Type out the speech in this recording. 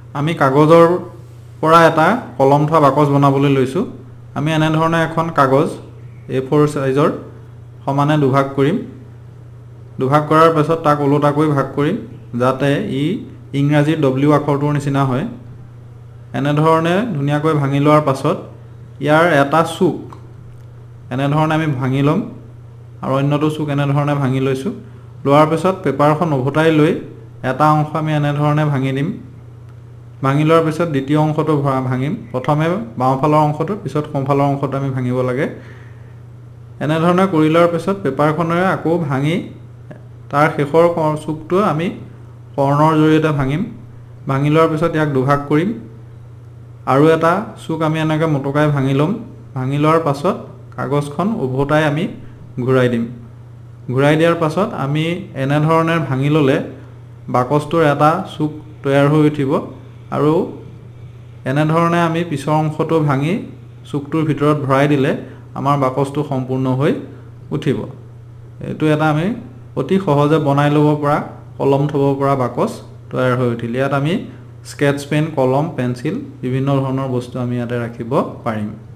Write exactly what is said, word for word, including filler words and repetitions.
আমি কাগজৰ পৰা এটা কলম থোৱা বাকচ বনাবলৈ লৈছোঁ আমি এনে ধৰণে এখন কাগজ এ ফ'ৰ সাইজৰ সমানে দুভাগ কৰিম দুভাগ কৰাৰ পিছত তাক ওলোটাকৈ ভাগ কৰিম যাতে ই ইংৰাজীৰ ডব্লিউ আখৰটোৰ নিচিনা হয় এনে ধৰণে ধুনীয়াকৈ ভাঙি লোৱাৰ পাছত ইয়াৰ এটা চুক এনে ধৰণে আমি ভাঙি লম আৰু অন্যটো চুক এনে ধৰণে ভাঙি লৈছোঁ লোৱাৰ পিছত পেপাৰখন উভতাই লৈ এটা অংশ আমি এনে ধৰণে ভাঙি দিম ভাঙি লোৱাৰ পিছত দ্বিতীয় অংশটো ভাঙিম প্ৰথমে বাওঁফালৰ অংশটো পিছত সোঁফালৰ অংশটো আমি ভাঙিব লাগে এনে ধৰণে কৰি লোৱাৰ পিছত পেপাৰখনেৰে আকৌ ভাঙি তাৰ শেষৰ চুকটো আমি কৰ্ণৰ জৰিয়তে ভাঙিম ভাঙি লোৱাৰ পিছত ইয়াক দুভাগ কৰিম আৰু এটা চুক আমি এনেকৈ মোটকাই ভাঙি ল'ম ভাঙি লোৱাৰ পাছত কাগজখন উভতাই আমি ঘূৰাই দিম ঘূৰাই দিয়াৰ পাছত আমি এনে ধৰণে ভাঙি ল'লে বাকচটোৰ এটা চুক তৈয়াৰ হৈ উঠিব আৰু এনে ধৰণে আমি পিছৰ অংশটো ভাঙি চুকটোৰ ভিতৰত ভৰাই দিলে আমাৰ বাকচটো সম্পূৰ্ণ হৈ উঠিব এইটো এটা আমি অতি সহজে বনাই ল'ব পৰা কলম থ'ব পৰা বাকচ তৈয়াৰ হৈ উঠিল ইয়াত আমি স্কেটচ পেন কলম পেন্সিল বিভিন্ন ধৰণৰ বস্তু আমি ইয়াতে ৰাখিব পাৰিম